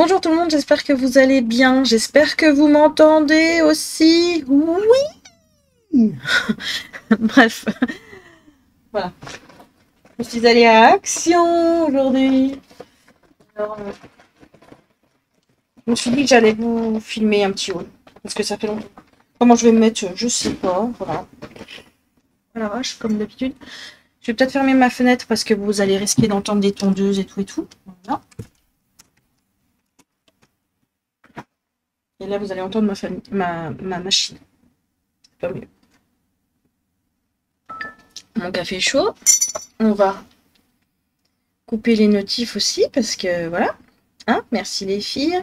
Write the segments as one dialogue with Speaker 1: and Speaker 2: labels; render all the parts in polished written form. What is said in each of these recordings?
Speaker 1: Bonjour tout le monde, j'espère que vous allez bien, j'espère que vous m'entendez aussi. Oui. Bref, voilà. Je suis allée à Action aujourd'hui. Alors, je me suis dit que j'allais vous filmer un petit haul, parce que ça fait longtemps. Comment je vais me mettre, je sais pas, voilà. Voilà, vache, comme d'habitude. Je vais peut-être fermer ma fenêtre parce que vous allez risquer d'entendre des tondeuses et tout et tout. Voilà. Et là, vous allez entendre ma machine. Pas mieux. Mon café chaud. On va couper les notifs aussi parce que voilà. Hein, merci les filles.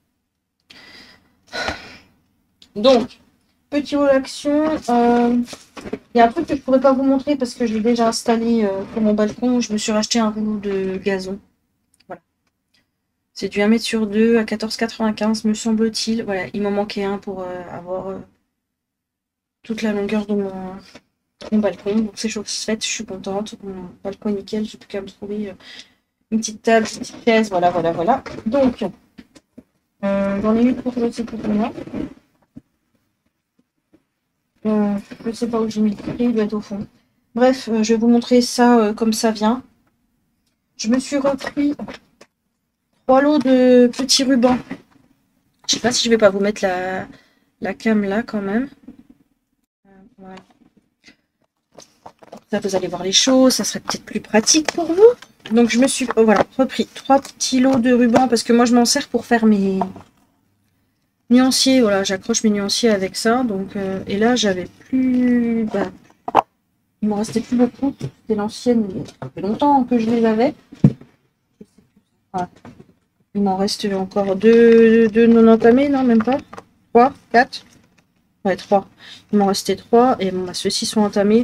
Speaker 1: Donc, petit haul action. Il y a un truc que je pourrais pas vous montrer parce que je l'ai déjà installé pour mon balcon. Je me suis racheté un rouleau de gazon. Voilà. C'est du 1 m sur 2 à 14,95 me semble-t-il. Voilà, il m'en manquait un pour avoir toute la longueur de mon balcon. Donc c'est chose faite, je suis contente. Mon balcon est nickel, j'ai plus qu'à me trouver une petite table, une petite chaise, voilà. Donc, j'en ai une pour je sais plus combien. Je sais pas où j'ai mis le prix, il doit être au fond. Bref, je vais vous montrer ça comme ça vient. Je me suis repris 3 lots de petits rubans. Je sais pas si je vais pas vous mettre la cam là quand même. Voilà. Ça, vous allez voir les choses, ça serait peut-être plus pratique pour vous. Donc je me suis voilà, repris 3 petits lots de rubans parce que moi je m'en sers pour faire mes nuanciers. Voilà, j'accroche mes nuanciers avec ça. Donc et là j'avais plus, il m'en restait plus beaucoup. C'était l'ancienne, ça fait longtemps que je les avais. Voilà. Il m'en reste encore deux non entamés, non même pas. 3, 4. Ouais, 3. Il m'en restait 3 et bon, ceux-ci sont entamés.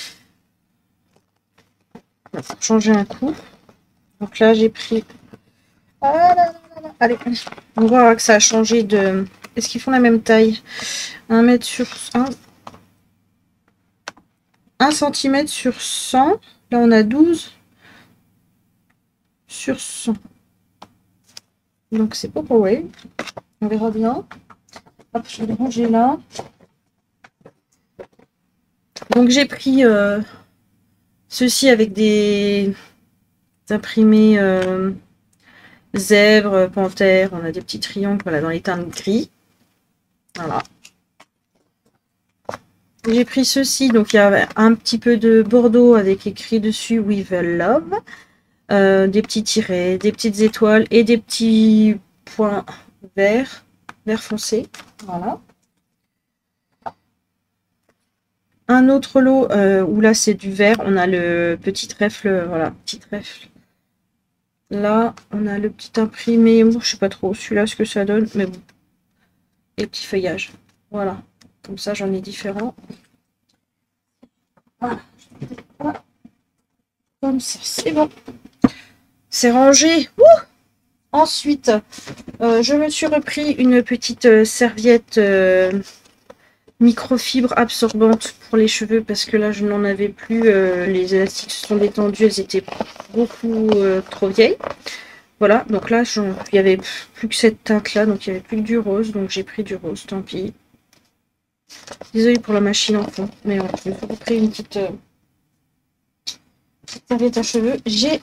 Speaker 1: Pour changer un coup. Donc là j'ai pris. Ah là là là. Allez, on voit que ça a changé de. Est-ce qu'ils font la même taille? 1 mètre sur 1 cm sur 100. Là on a 12 sur 100. Donc c'est pas pareil. On verra bien. Hop, je vais le ranger là. Donc j'ai pris ceci avec des imprimés zèbre, panthère. On a des petits triangles voilà, dans les teintes gris. Voilà. J'ai pris ceci, donc il y a un petit peu de bordeaux avec écrit dessus With Love. Des petits tirets, des petites étoiles et des petits points vert foncé. Voilà. Un autre lot où là c'est du vert, on a le petit trèfle, voilà, petit trèfle. Là, on a le petit imprimé, bon, je sais pas trop celui-là ce que ça donne, mais bon. Et le petit feuillage. Voilà. Comme ça, j'en ai différents. Voilà. Comme ça, c'est bon. C'est rangé. Ouh. Ensuite, je me suis repris une petite serviette microfibre absorbante pour les cheveux parce que là je n'en avais plus, les élastiques se sont détendus, elles étaient beaucoup trop vieilles. Voilà, donc là il n'y avait plus que cette teinte là, donc il n'y avait plus que du rose, donc j'ai pris du rose, tant pis. Désolée pour la machine en fond, mais voilà, je me suis repris une petite serviette à cheveux.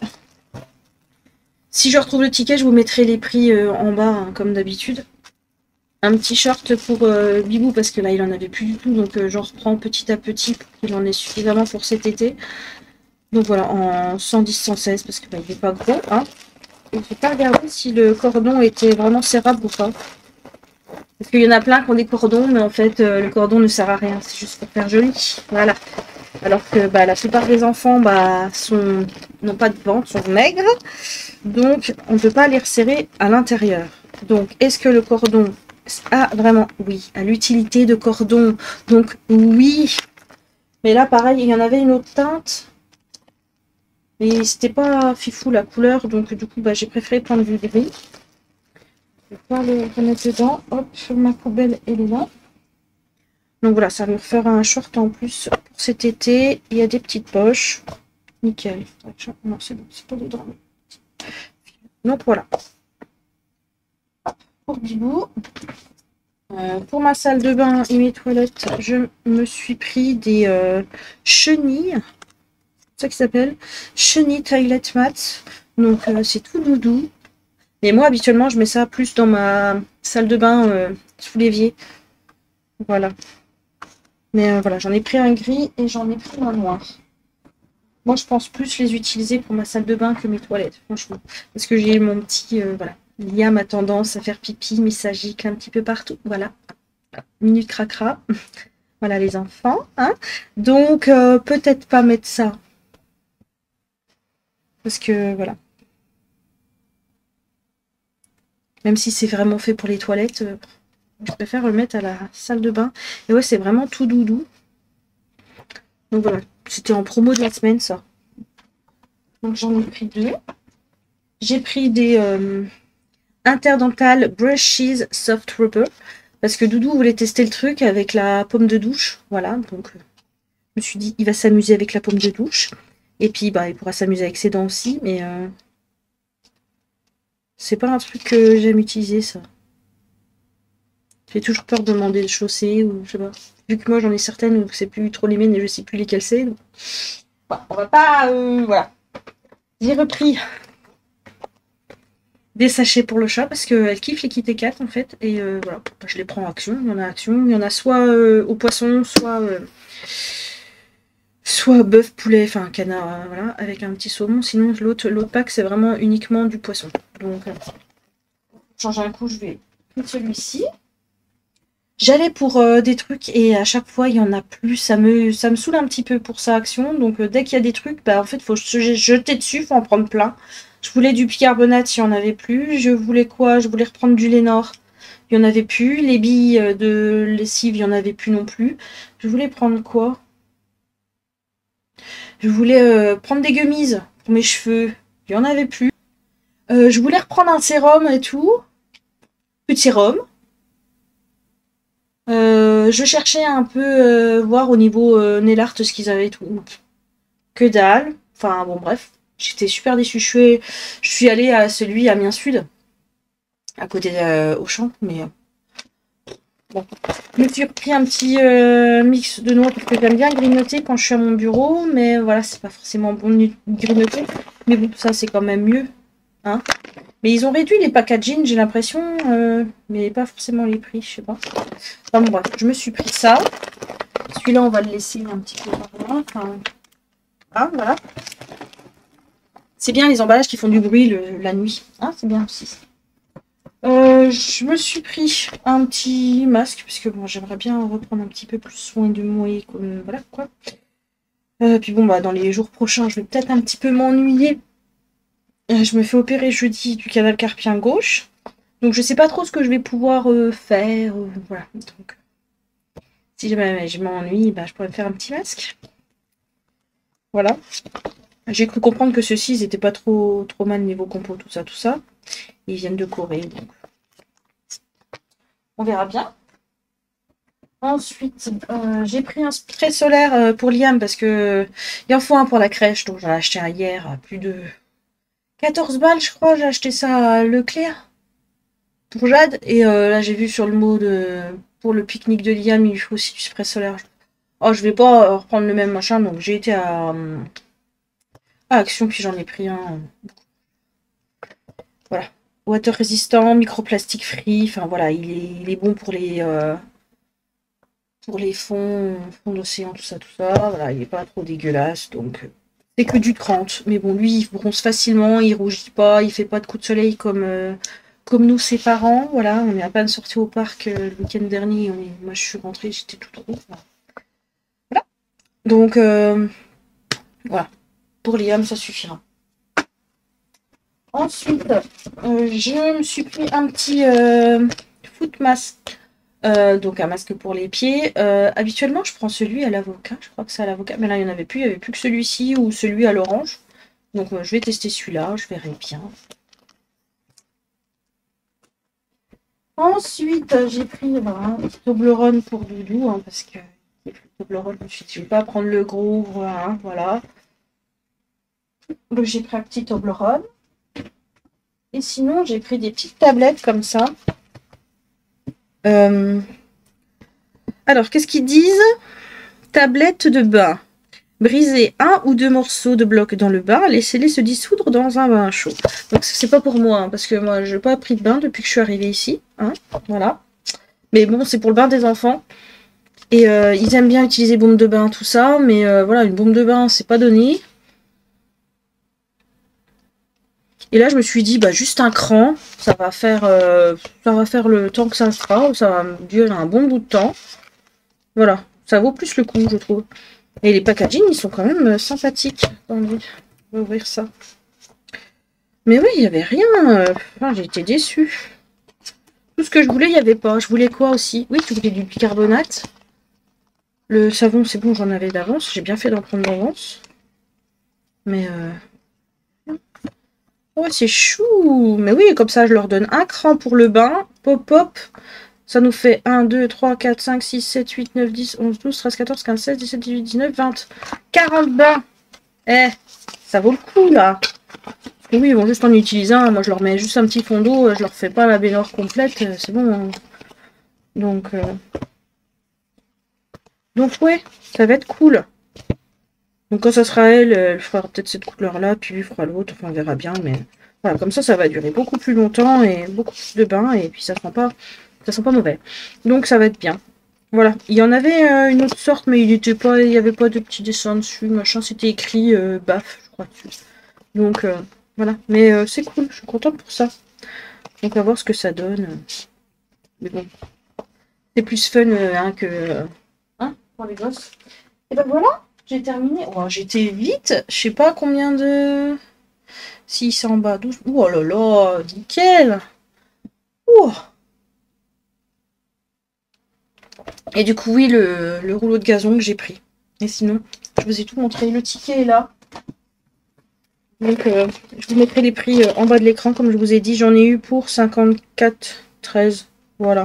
Speaker 1: Si je retrouve le ticket, je vous mettrai les prix en bas, hein, comme d'habitude. Un petit short pour Bibou parce que là il en avait plus du tout, donc j'en reprends petit à petit pour qu'il en ait suffisamment pour cet été. Donc voilà, en 110-116 parce que il n'est pas gros. Hein. Je n'ai pas regardé si le cordon était vraiment serrable ou pas. Parce qu'il y en a plein qui ont des cordons, mais en fait le cordon ne sert à rien, c'est juste pour faire joli. Voilà. Alors que la plupart des enfants n'ont pas de ventre, sont maigres, donc on ne peut pas les resserrer à l'intérieur. Donc est-ce que le cordon vraiment oui, à l'utilité de cordon, donc oui, mais là pareil il y en avait une autre teinte mais c'était pas fifou la couleur, donc du coup j'ai préféré prendre du gris. Je vais pas le remettre dedans. Hop, ma poubelle elle est là, donc voilà, ça va me faire un short en plus pour cet été. Il y a des petites poches nickel. Non, c'est bon, c'est pas des draps. Donc voilà. pour Bibou. Pour ma salle de bain et mes toilettes, je me suis pris des chenilles. C'est ça qui s'appelle chenilles toilet mat. Donc c'est tout doudou. Et moi habituellement je mets ça plus dans ma salle de bain sous l'évier. Voilà. Mais voilà, j'en ai pris un gris et j'en ai pris un noir. Moi je pense plus les utiliser pour ma salle de bain que mes toilettes, franchement. Parce que j'ai mon petit... voilà. Liam a tendance à faire pipi, mais ça gicle un petit peu partout. Voilà. Minute cracra. Voilà les enfants. Hein. Donc peut-être pas mettre ça. Parce que voilà. Même si c'est vraiment fait pour les toilettes, je préfère le mettre à la salle de bain. Et ouais, c'est vraiment tout doudou. Donc voilà, c'était en promo de la semaine ça. Donc j'en ai pris 2. J'ai pris des Interdental Brushes Soft Rubber. Parce que Doudou voulait tester le truc avec la paume de douche. Voilà, donc je me suis dit, il va s'amuser avec la paume de douche. Et puis, bah, il pourra s'amuser avec ses dents aussi. Mais c'est pas un truc que j'aime utiliser, ça. J'ai toujours peur de demander de chausser ou je sais pas. Vu que moi, j'en ai certaines où c'est plus trop les miennes et je sais plus lesquelles c'est. Donc... Bon, on va pas... voilà. J'ai repris des sachets pour le chat parce qu'elle kiffe les Kit Kat en fait. Et voilà, je les prends en action. Il y en a action. Il y en a soit au poisson, soit bœuf, poulet, enfin canard, voilà, avec un petit saumon. Sinon, l'autre pack, c'est vraiment uniquement du poisson. Donc, changer un coup, je vais prendre celui-ci. J'allais pour des trucs et à chaque fois, il y en a plus. Ça me saoule un petit peu pour sa action. Donc, dès qu'il y a des trucs, bah, en fait, il faut se jeter dessus, il faut en prendre plein. Je voulais du bicarbonate, il n'y en avait plus. Je voulais quoi? Je voulais reprendre du Lénor. Il n'y en avait plus. Les billes de lessive, il n'y en avait plus non plus. Je voulais prendre quoi? Je voulais prendre des gummies pour mes cheveux. Il n'y en avait plus. Je voulais reprendre un sérum et tout. Plus de sérum. Je cherchais un peu voir au niveau nail art ce qu'ils avaient et tout. Que dalle. Enfin bon bref. J'étais super déçue. Je suis allée à celui à Amiens Sud. À côté Auchan. Mais bon. Je me suis pris un petit mix de noix parce que j'aime bien grignoter quand je suis à mon bureau. Mais voilà, c'est pas forcément bon de grignoter. Mais bon, ça c'est quand même mieux. Hein. Mais ils ont réduit les packaging, j'ai l'impression, mais pas forcément les prix, je sais pas. Enfin bon, bref, je me suis pris ça. Celui-là, on va le laisser un petit peu par là. Enfin, ah, voilà. C'est bien les emballages qui font du bruit la nuit. Hein, c'est bien aussi. Je me suis pris un petit masque, puisque bon, j'aimerais bien reprendre un petit peu plus soin de moi, comme voilà quoi. Puis bon, bah dans les jours prochains, je vais peut-être un petit peu m'ennuyer. Je me fais opérer jeudi du canal carpien gauche. Donc je sais pas trop ce que je vais pouvoir faire. Voilà. Donc si jamais je m'ennuie, bah, je pourrais me faire un petit masque. Voilà. J'ai cru comprendre que ceux-ci, ils étaient pas trop mal niveau compo, tout ça, tout ça. Ils viennent de Corée, donc on verra bien. Ensuite, j'ai pris un spray solaire pour Liam parce que il en faut un pour la crèche. Donc j'en ai acheté un hier à plus de 14 balles, je crois. J'ai acheté ça à Leclerc pour Jade. Et là, j'ai vu sur le mot pour le pique-nique de Liam, il faut aussi du spray solaire. Oh, je vais pas reprendre le même machin, donc j'ai été à Action, puis j'en ai pris un. Voilà. Water résistant, microplastique free, enfin voilà, il est bon pour les fonds d'océan, tout ça, tout ça. Voilà, il est pas trop dégueulasse, donc c'est que du 30. Mais bon, lui, il bronze facilement, il rougit pas, il fait pas de coups de soleil comme nous, ses parents. Voilà, on est à peine sortis au parc le week-end dernier. Moi, je suis rentrée, j'étais toute rouge. Voilà. Donc, voilà. Pour Liam, ça suffira. Ensuite, je me suis pris un petit foot mask. Donc un masque pour les pieds. Habituellement, je prends celui à l'avocat. Je crois que c'est à l'avocat. Mais là, il n'y en avait plus. Il n'y avait plus que celui-ci ou celui à l'orange. Donc je vais tester celui-là. Je verrai bien. Ensuite, j'ai pris un Toblerone pour Doudou. Hein, parce que Toblerone, je me suis dit, je ne vais pas prendre le gros. Voilà. Donc j'ai pris un petit Toblerone. Et sinon, j'ai pris des petites tablettes comme ça. Alors, qu'est-ce qu'ils disent? Tablette de bain. Brisez 1 ou 2 morceaux de bloc dans le bain, laissez-les se dissoudre dans un bain chaud. Donc c'est pas pour moi, hein, parce que moi je n'ai pas pris de bain depuis que je suis arrivée ici. Hein, voilà. Mais bon, c'est pour le bain des enfants. Et ils aiment bien utiliser bombe de bain, tout ça, mais voilà, une bombe de bain, c'est pas donné. Et là, je me suis dit, bah juste un cran, ça va faire le temps que ça sera, ça va durer un bon bout de temps. Voilà, ça vaut plus le coup, je trouve. Et les packaging, ils sont quand même sympathiques. Attendez, on va ouvrir ça. Mais oui, il n'y avait rien. Enfin, j'ai été déçue. Tout ce que je voulais, il n'y avait pas. Je voulais quoi aussi? Oui, je voulais du bicarbonate. Le savon, c'est bon, j'en avais d'avance. J'ai bien fait d'en prendre d'avance. Mais ouais, c'est chou. Mais oui, comme ça, je leur donne un cran pour le bain. Pop, pop. Ça nous fait 1, 2, 3, 4, 5, 6, 7, 8, 9, 10, 11, 12, 13, 14, 15, 16, 17, 18, 19, 20. 40 bains. Eh, ça vaut le coup, là. Oui, ils vont juste en utiliser un. Moi, je leur mets juste un petit fond d'eau. Je leur fais pas la baignoire complète. C'est bon. Hein. Donc ouais, ça va être cool. Donc quand ça sera elle, elle fera peut-être cette couleur-là, puis lui fera l'autre. Enfin, on verra bien. Mais voilà, comme ça va durer beaucoup plus longtemps et beaucoup plus de bains. Et puis ça sent pas mauvais. Donc ça va être bien. Voilà, il y en avait une autre sorte, mais il y avait pas de petits dessins dessus, machin. C'était écrit baf, je crois dessus. Donc voilà, mais c'est cool. Je suis contente pour ça. Donc on va voir ce que ça donne. Mais bon, c'est plus fun hein, que hein, pour les gosses. Et ben voilà, j'ai terminé. Oh, j'étais vite. Je sais pas combien de. 600 bas, 12. Oh là là, nickel. Ouh. Et du coup, oui, le rouleau de gazon que j'ai pris. Et sinon, je vous ai tout montré. Le ticket est là. Donc, je vous mettrai les prix en bas de l'écran. Comme je vous ai dit, j'en ai eu pour 54,13. Voilà.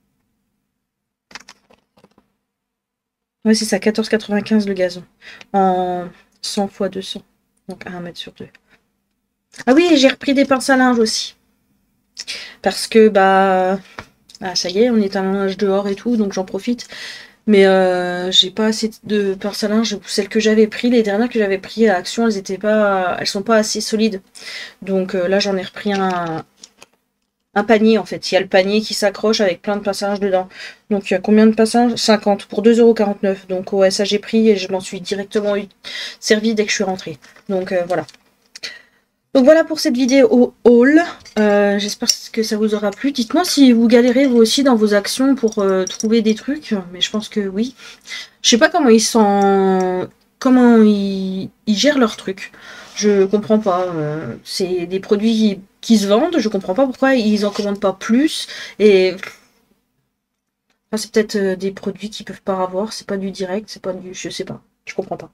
Speaker 1: Ouais, c'est ça, 14,95 le gazon. En 100 fois 200. Donc 1 mètre sur 2. Ah oui, j'ai repris des pinces à linge aussi. Parce que, bah ça y est, on est à linge dehors et tout, donc j'en profite. Mais j'ai pas assez de pinces à linge. Celles que j'avais pris, les dernières que j'avais pris à Action, elles sont pas assez solides. Donc là, j'en ai repris un panier en fait. Il y a le panier qui s'accroche avec plein de passages dedans. Donc il y a combien de passages? 50 pour 2,49 €. Donc ouais, ça j'ai pris et je m'en suis directement servi dès que je suis rentrée. Donc voilà. Donc voilà pour cette vidéo haul. J'espère que ça vous aura plu. Dites-moi si vous galérez vous aussi dans vos actions pour trouver des trucs. Mais je pense que oui. Je sais pas comment ils gèrent leurs trucs. Je comprends pas. C'est des produits qui se vendent. Je comprends pas pourquoi ils en commandent pas plus. Et enfin, c'est peut-être des produits qu'ils peuvent pas avoir. C'est pas du direct. C'est pas du. Je sais pas. Je comprends pas.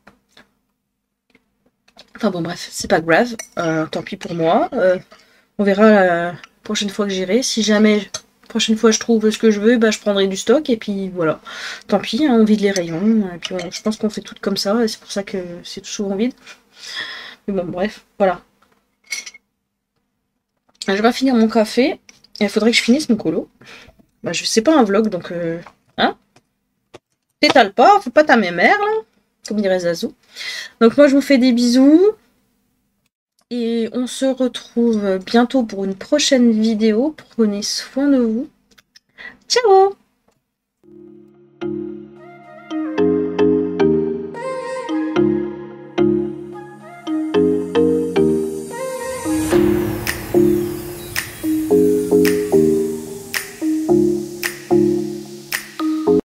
Speaker 1: Enfin bon bref, c'est pas grave. Tant pis pour moi. On verra la prochaine fois que j'irai. Si jamais prochaine fois je trouve ce que je veux, bah je prendrai du stock et puis voilà. Tant pis, hein, on vide les rayons. Et puis je pense qu'on fait tout comme ça et c'est pour ça que c'est tout souvent vide. Mais bon bref, voilà. Je vais finir mon café. Il faudrait que je finisse mon colo. Bah je sais pas un vlog donc hein. T'étales pas, faut pas ta mémère là, comme dirait Zazou. Donc moi je vous fais des bisous. Et on se retrouve bientôt pour une prochaine vidéo. Prenez soin de vous. Ciao!